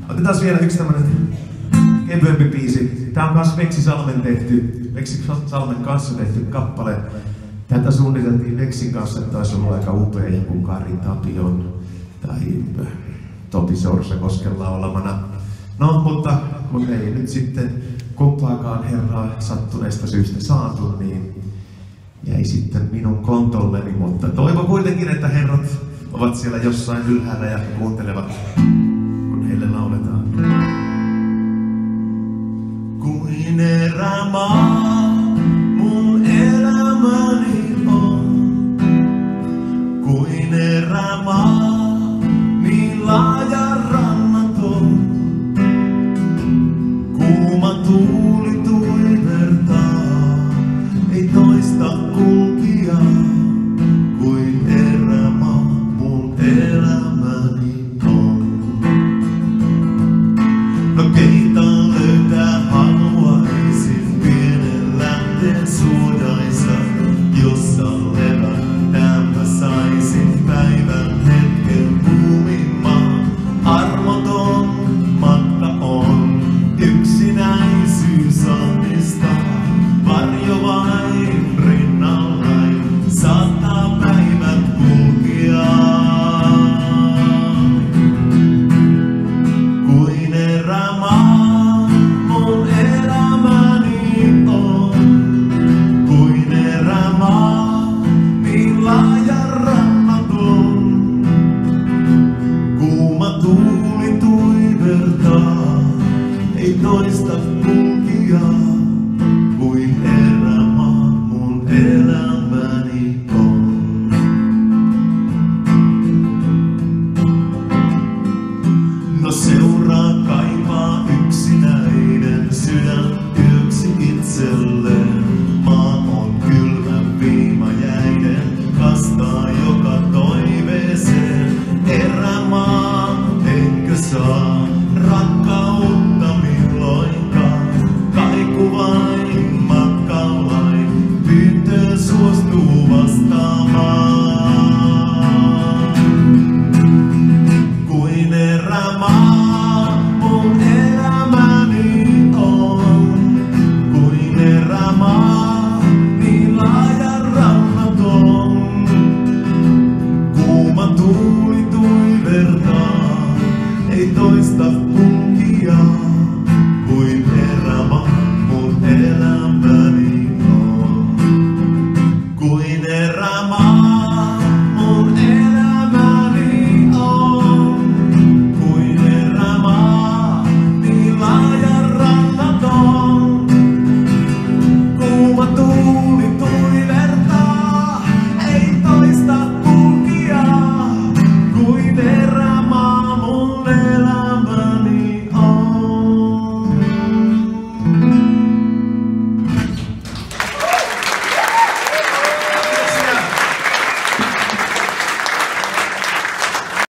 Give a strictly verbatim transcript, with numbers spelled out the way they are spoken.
Otetaan vielä yksi tämmönen kevyempi biisi. Tää on kans Veksi Salmen tehty, Veksi Salmen kanssa tehty kappale. Tätä suunniteltiin Veksin kanssa, että taisi olla aika upea joku Kari Tapion tai Topi Sorsankosken laulamana. No, mutta kun ei nyt sitten kumpaakaan herraa sattuneesta syystä saatu, niin jäi sitten minun kontolleni, mutta toivon kuitenkin, että herrat ovat siellä jossain ylhäällä ja kuuntelevat, kun heille lauletaan. Kuin erämaa mun elämäni on, kuin erämaa niin laaja rannaton, kuuma tuuli tuivertaa, ei toista kulkijaa, kuin erämaa mun elämäni on. No keitä löytää haluaisin pienen lähteen suojaisa, jossa levättää mä saisin päivän hetken kuumimman. Armoton matka on yksinäisyys annistaa, varjo vain rinnallain saattaa päivät kulkea. Kuin erämaa mun elämäni on, kuin erämaa niin laaja rannaton, kuuma tuuli tuivertaa, ei toista kulkijaa, kuin erämaa mun elämäni on. No seuraa kaipaa yksinäinen sydän yöksi itselleen. Maa on kylmä viimajäinen, kastaa joka toiveeseen. Erämaa, enkö saa rakkautta milloinkaan? Kaiku vain matkallain, pyyntöön suostuu vastaamaan. Kuin erämaa mun elämäni on, kuin erämaa niin laaja rannaton, kuuma tuuli tuivertaa, ei toista kulkijaa,